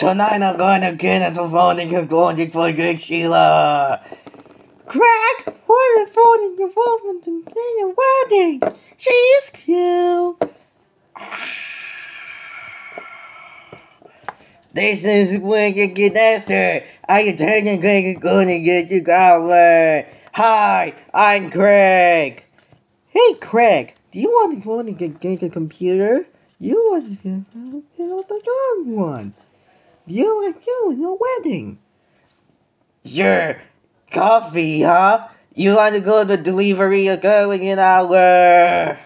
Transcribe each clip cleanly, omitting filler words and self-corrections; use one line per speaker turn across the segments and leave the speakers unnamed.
Tonight I'm going to get us a voting going for good Sheila. Craig, what is voting involvement in the wedding? She is cute. This is Wicked Esther. I am taking Craig going to get you going. Hi, I'm Craig. Hey Craig, do you want to get the computer? You want to get the young one. Do you want to do a wedding? Sure. Coffee, huh? You want to go to the delivery or go in an hour?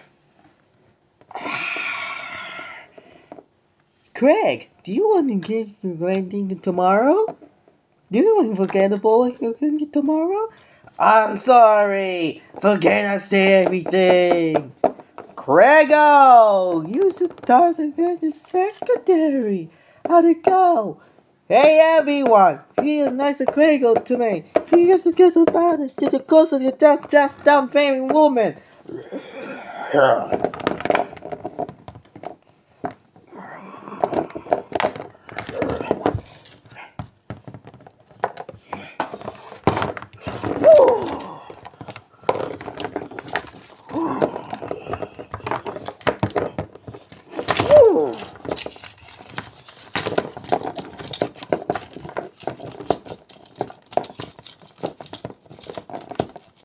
Craig, do you want to get your wedding tomorrow? Do you want to forget about your wedding tomorrow? I'm sorry. Forget I say everything. Craigo, you supposed to get the secretary. How'd it go? Hey everyone, feel nice and Craigo to me. He just gets about it. Sit close to your desk, just dumb family woman.